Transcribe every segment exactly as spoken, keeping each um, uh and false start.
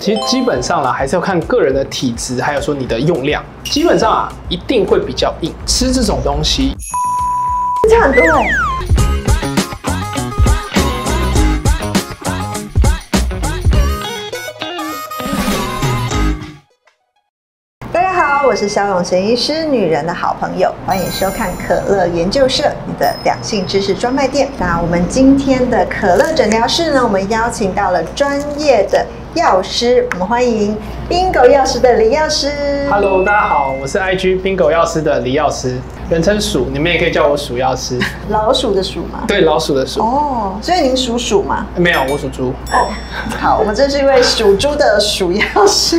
其实基本上啦，还是要看个人的体质，还有说你的用量。基本上啊，一定会比较硬。吃这种东西， 这很多哎。大家好，我是萧永贤医师，女人的好朋友，欢迎收看可乐研究社，你的两性知识专卖店。那我们今天的可乐诊疗室呢，我们邀请到了专业的药师，我们欢迎 Bingo 药师的李药师。 Hello， 大家好，我是 I G Bingo 药师的李药师，人称鼠，你们也可以叫我鼠药师。 老鼠的鼠吗？ 对，老鼠的鼠。 哦，所以您属鼠吗？ 没有，我属猪。 哦，好，我们这是一位属猪的鼠药师。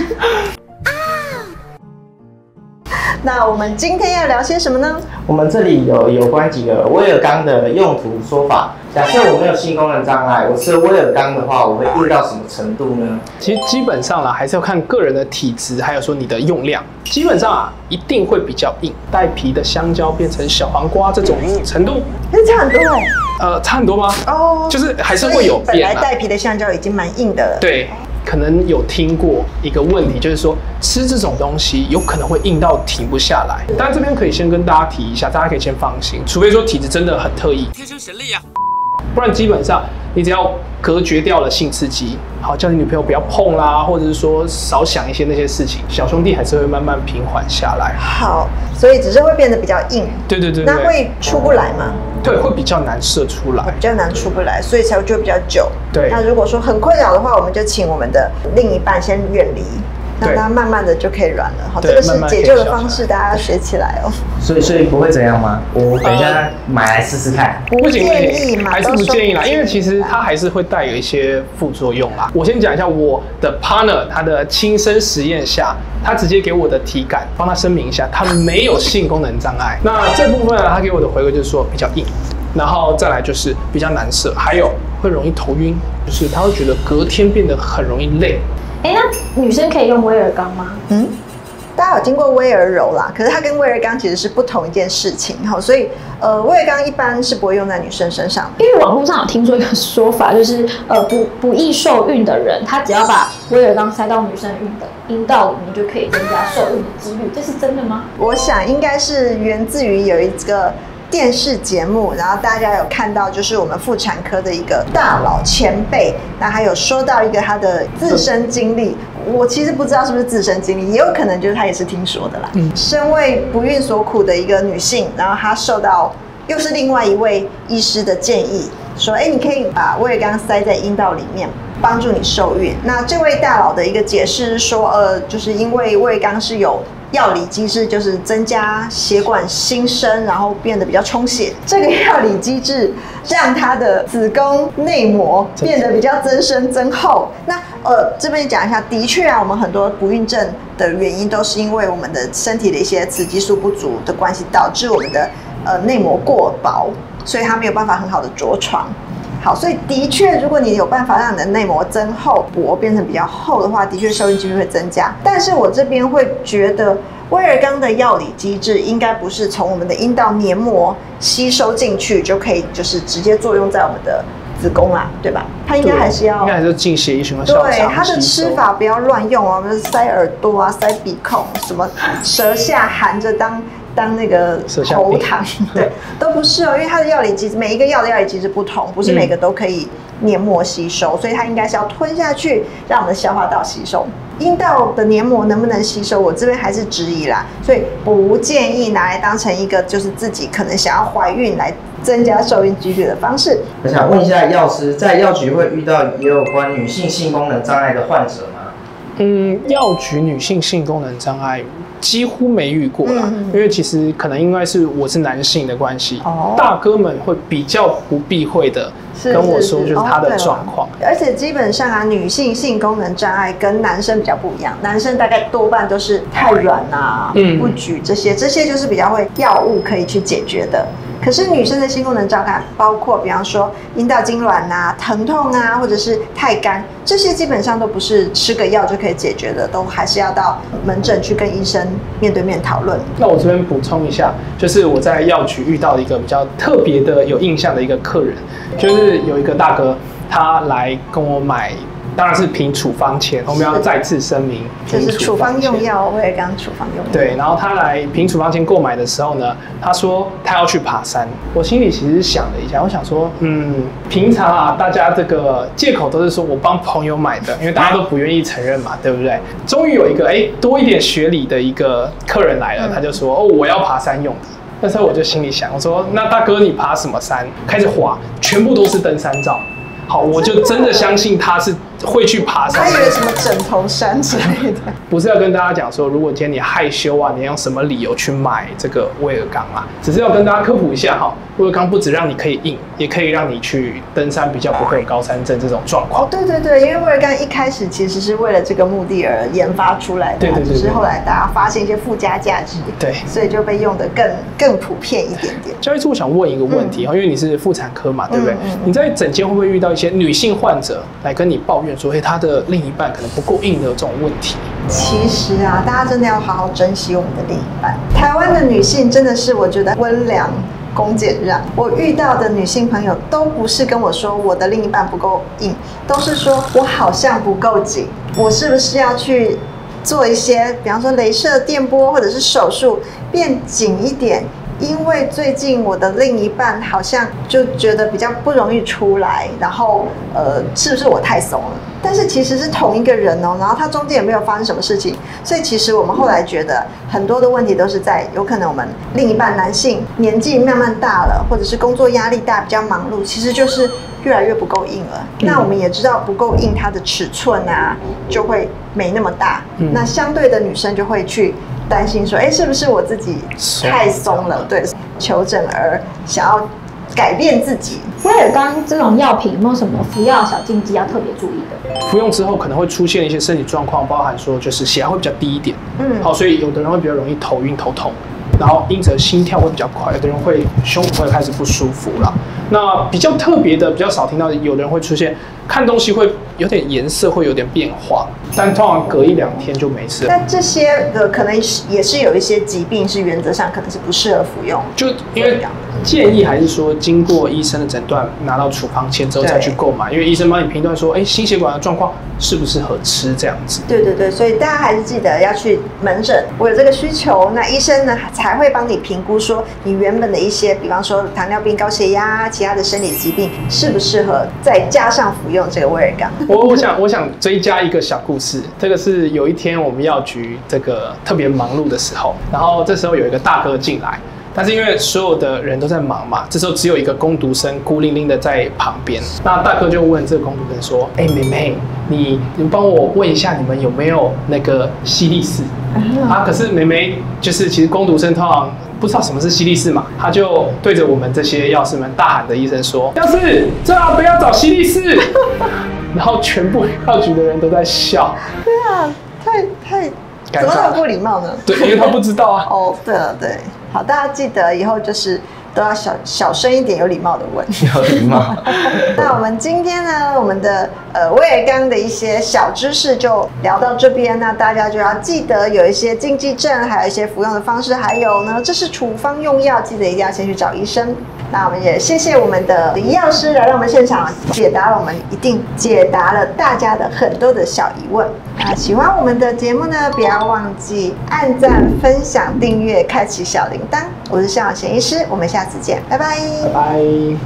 那我们今天要聊些什么呢？ 我们这里有有关几个威尔刚的用途说法。假设我没有性功能障碍，我吃威尔刚的话，我会硬到什么程度呢？ 其实基本上啦，还是要看个人的体质，还有说你的用量。基本上啊，一定会比较硬，带皮的香蕉变成小黄瓜这种程度， 可是差很多哎。 呃，差很多吗？ 哦， 就是还是会有变啊。 本来带皮的香蕉已经蛮硬的了。 对。可能有听过一个问题，就是说吃这种东西有可能会硬到停不下来。当然这边可以先跟大家提一下，大家可以先放心，除非说体质真的很特异，天生神力啊，不然基本上你只要隔绝掉了性刺激，好叫你女朋友不要碰啦，或者是说少想一些那些事情，小兄弟还是会慢慢平缓下来。 好，所以只是会变得比较硬。 对对 对, 对。 那会出不来吗？ 对，会比较难射出来， 比较难出不来，所以才会就比较久。 对。 那如果说很困扰的话，我们就请我们的另一半先远离，让它慢慢的就可以软了。好，这个是解救的方式，大家要学起来哦。 所以所以不会怎样吗？我等一下买来试试看。 不建议嘛， 还是不建议啦，因为其实它还是会带有一些副作用啦。我先讲一下我的 partner 他的亲身实验下，他直接给我的体感，帮他声明一下，他没有性功能障碍。那这部分呢，他给我的回馈就是说比较硬。然后再来就是比较难射，还有会容易头晕，就是他会觉得隔天变得很容易累。 哎，那女生可以用威尔刚吗？ 嗯，大家有听过威尔柔啦，可是它跟威尔刚其实是不同一件事情哈，所以呃，威尔刚一般是不会用在女生身上， 因为网络上有听说一个说法，就是呃不不易受孕的人，他只要把威尔刚塞到女生孕的阴道里面，就可以增加受孕的几率，这是真的吗？ 我想应该是源自于有一个电视节目，然后大家有看到，就是我们妇产科的一个大佬前辈，那还有说到一个他的自身经历。我其实不知道是不是自身经历，也有可能就是他也是听说的啦。嗯，身为不孕所苦的一个女性，然后她受到又是另外一位医师的建议，说，哎，你可以把威尔刚塞在阴道里面，帮助你受孕。那这位大佬的一个解释是说，呃，就是因为威尔刚是有药理机制，就是增加血管新生，然后变得比较充血。这个药理机制让它的子宫内膜变得比较增生增厚。那呃，这边讲一下，的确啊，我们很多不孕症的原因都是因为我们的身体的一些雌激素不足的关系，导致我们的呃内膜过薄，所以它没有办法很好的着床。好，所以的确，如果你有办法让你的内膜增厚薄变成比较厚的话，的确受孕几率会增加。但是我这边会觉得，威尔刚的药理机制应该不是从我们的阴道黏膜吸收进去就可以，就是直接作用在我们的子宫啦，对吧？它应该还是要， 应该还是进血液循环。对， 它的吃法不要乱用哦，就是塞耳朵啊、塞鼻孔，什么舌下含着当。当那个喉糖，对，都不是哦，因为它的药理机制，每一个药的药理机制不同，不是每个都可以黏膜吸收，嗯、所以它应该是要吞下去，让我们的消化道吸收。阴道的黏膜能不能吸收，我这边还是质疑啦，所以不建议拿来当成一个就是自己可能想要怀孕来增加受孕几率的方式。 我想问一下药师，在药局会遇到也有关女性性功能障碍的患者吗？ 嗯，药局女性性功能障碍几乎没遇过啦，嗯、因为其实可能应该是我是男性的关系，哦、大哥们会比较不避讳的跟我说，就是他的状况。 而且基本上啊，女性性功能障碍跟男生比较不一样，男生大概多半都是太软啊、嗯、不举这些，这些就是比较会药物可以去解决的。可是女生的性功能障碍，包括比方说阴道痉挛啊、疼痛啊，或者是太干，这些基本上都不是吃个药就可以解决的，都还是要到门诊去跟医生面对面讨论。 那我这边补充一下，就是我在药局遇到的一个比较特别的、有印象的一个客人，就是有一个大哥，他来跟我买当然是凭处方签，我们要再次声明， 就是处方用药，威尔刚处方用药。 对，然后他来凭处方签购买的时候呢，他说他要去爬山。我心里其实想了一下，我想说，嗯，平常啊，大家这个借口都是说我帮朋友买的，因为大家都不愿意承认嘛，对不对？终于有一个哎多一点学理的一个客人来了，他就说哦，我要爬山用的。那时候我就心里想，我说那大哥你爬什么山？开始滑，全部都是登山照。好，我就真的相信他是会去爬山。 他以为什么枕头山之类的。 不是要跟大家讲说，如果今天你害羞啊，你用什么理由去买这个威尔刚啊？只是要跟大家科普一下哈，威尔刚不只让你可以硬，也可以让你去登山，比较不会有高山症这种状况。 哦，对对对，因为威尔刚一开始其实是为了这个目的而研发出来的， 对对 对, 对， 只是后来大家发现一些附加价值， 对， 所以就被用得更更普遍一点点。 焦医师，我想问一个问题哈、嗯，因为你是妇产科嘛，对不对？ 嗯嗯、 你在诊间会不会遇到一些女性患者来跟你抱怨说，哎，她的另一半可能不够硬的这种问题？ 其实啊，大家真的要好好珍惜我们的另一半。台湾的女性真的是，我觉得温良恭俭让。我遇到的女性朋友都不是跟我说我的另一半不够硬，都是说我好像不够紧，我是不是要去做一些，比方说雷射电波或者是手术变紧一点？因为最近我的另一半好像就觉得比较不容易出来，然后呃，是不是我太松了？但是其实是同一个人哦，然后他中间也没有发生什么事情，所以其实我们后来觉得很多的问题都是在有可能我们另一半男性年纪慢慢大了，或者是工作压力大，比较忙碌，其实就是越来越不够硬了。嗯、那我们也知道不够硬，它的尺寸啊就会没那么大，嗯、那相对的女生就会去担心说，哎，是不是我自己太松了？对，求诊而想要改变自己。 威尔刚这种药品有没有什么服药小禁忌要特别注意的？ 服用之后可能会出现一些身体状况，包含说就是血压会比较低一点，嗯，好，所以有的人会比较容易头晕头痛，然后因此心跳会比较快，有的人会胸口会开始不舒服啦。那比较特别的、比较少听到的，有的人会出现看东西会有点颜色会有点变化，但通常隔一两天就没事了。 但这些的可能也是有一些疾病是原则上可能是不适合服用， 就因为建议还是说经过医生的诊断，拿到处方签之后再去购买，因为医生帮你评断说，哎，心血管的状况适不适合吃这样子。 对对对，所以大家还是记得要去门诊，我有这个需求，那医生呢才会帮你评估说你原本的一些，比方说糖尿病、高血压、其他的生理疾病适不适合再加上服用这个威尔刚。 我我想我想追加一个小故事，这个是有一天我们药局这个特别忙碌的时候，然后这时候有一个大哥进来。但是因为所有的人都在忙嘛，这时候只有一个工读生孤零零的在旁边。那大哥就问这个工读生说：“哎、欸，妹妹，你你帮我问一下，你们有没有那个西力士？”啊，可是妹妹就是其实工读生通常不知道什么是西力士嘛，他就对着我们这些药师们大喊的医生说：“药师，最好不要找西力士。”然后全部药局的人都在笑。 对啊，太太。怎么那么不礼貌呢？ 对，因为他不知道啊。 哦，对了，对，好，大家记得以后就是都要小小声一点，有礼貌的问。 有礼貌。 那我们今天呢，我们的呃威尔刚的一些小知识就聊到这边，那大家就要记得有一些禁忌症，还有一些服用的方式，还有呢，这是处方用药，记得一定要先去找医生。那我们也谢谢我们的李药师来到我们现场，解答了我们一定解答了大家的很多的小疑问。那喜欢我们的节目呢，不要忘记按赞、分享、订阅、开启小铃铛。我是向小贤医师，我们下次见，拜拜。 拜拜。